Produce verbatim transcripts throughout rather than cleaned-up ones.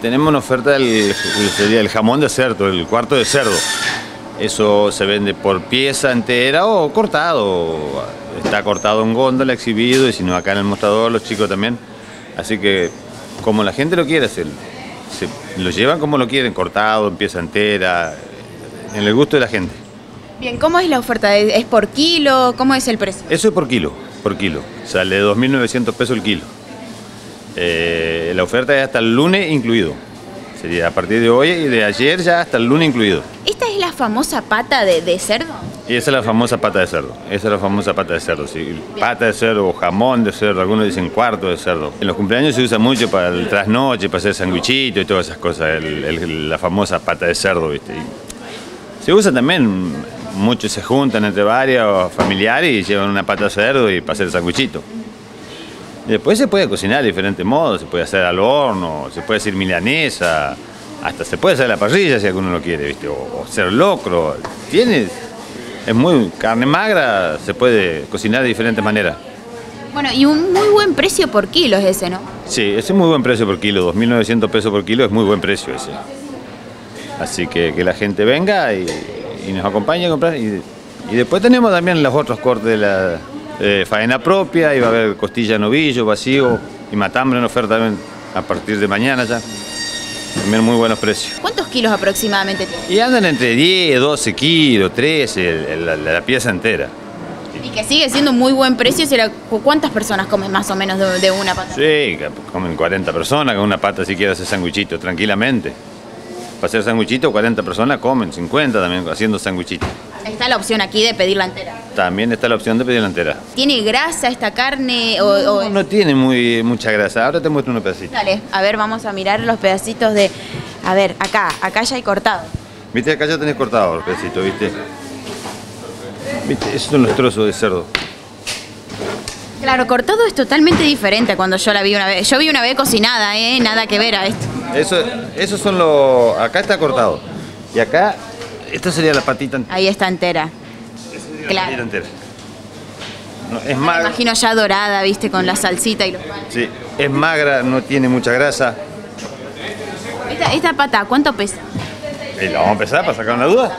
Tenemos una oferta del sería el jamón de cerdo, el cuarto de cerdo. Eso se vende por pieza entera o cortado. Está cortado en góndola, exhibido, y si no acá en el mostrador los chicos también. Así que como la gente lo quiere hacer, se lo llevan como lo quieren, cortado, en pieza entera, en el gusto de la gente. Bien, ¿cómo es la oferta? ¿Es por kilo? ¿Cómo es el precio? Eso es por kilo, por kilo. Sale dos mil novecientos pesos el kilo. Eh, la oferta es hasta el lunes incluido. Sería a partir de hoy y de ayer ya hasta el lunes incluido. ¿Esta es la famosa pata de, de cerdo? Y esa es la famosa pata de cerdo. Esa es la famosa pata de cerdo, sí. Pata de cerdo o jamón de cerdo, algunos dicen cuarto de cerdo. En los cumpleaños se usa mucho para el trasnoche, para hacer sandwichito y todas esas cosas, el, el, la famosa pata de cerdo, ¿viste? Y se usa también, muchos se juntan entre varios familiares y llevan una pata de cerdo y para hacer sandwichito. Y después se puede cocinar de diferentes modos, se puede hacer al horno, se puede hacer milanesa, hasta se puede hacer a la parrilla si alguno lo quiere, ¿viste? O, o hacer locro. Tiene, es muy carne magra, se puede cocinar de diferentes maneras. Bueno, y un muy buen precio por kilo es ese, ¿no? Sí, ese es muy buen precio por kilo, dos mil novecientos pesos por kilo es muy buen precio ese. Así que que la gente venga y, y nos acompañe a comprar. Y, y después tenemos también los otros cortes de la eh, faena propia, y va a haber costilla, novillo, vacío y matambre en oferta también a partir de mañana ya. También muy buenos precios. ¿Cuántos kilos aproximadamente tiene? Y andan entre diez, doce kilos, trece, la, la, la pieza entera. Y que sigue siendo muy buen precio. ¿Será cuántas personas comen más o menos de, de una pata? Sí, comen cuarenta personas con una pata si quieres hacer sanguichito, tranquilamente. Para hacer sanguichito, cuarenta personas comen, cincuenta también haciendo sanguichito. Está la opción aquí de pedirla entera. También está la opción de pedirla entera. ¿Tiene grasa esta carne? O, no, o... no tiene muy, mucha grasa. Ahora te muestro unos pedacitos. Dale, a ver, vamos a mirar los pedacitos de... A ver, acá, acá ya hay cortado. Viste, acá ya tenés cortado los pedacitos, ¿viste? ¿Viste? Esos son los trozos de cerdo. Claro, cortado es totalmente diferente a cuando yo la vi una vez. Yo vi una vez cocinada, ¿eh? Nada que ver a esto. Eso, esos son los... Acá está cortado. Y acá, esta sería la patita entera. Ahí está entera. Sería Claro. la patita entera. No, es Me magra. imagino ya dorada, viste, con la salsita y los panes. Sí, es magra, no tiene mucha grasa. Esta, esta pata, ¿cuánto pesa? Y la vamos a empezar para sacar una duda.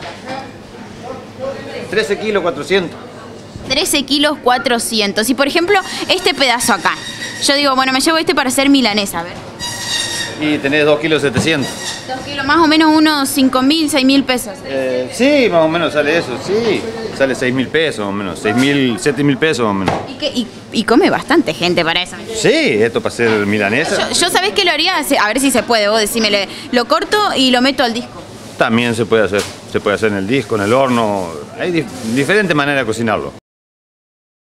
trece kilos cuatrocientos. trece kilos cuatrocientos. Y por ejemplo, este pedazo acá. Yo digo, bueno, me llevo este para hacer milanesa, a ver. Y tenés dos kilos setecientos. dos kilos, más o menos unos cinco mil, seis mil pesos. Eh, sí, más o menos sale eso, sí. Sale seis mil pesos más o menos, seis mil, siete mil pesos más o menos. ¿Y, qué, y, y come bastante gente para eso. Sí, esto para hacer milanesa. Yo, yo ¿sabés qué lo haría? A ver si se puede, vos decímele. Lo corto y lo meto al disco. También se puede hacer, se puede hacer en el disco, en el horno. Hay dif diferentes maneras de cocinarlo.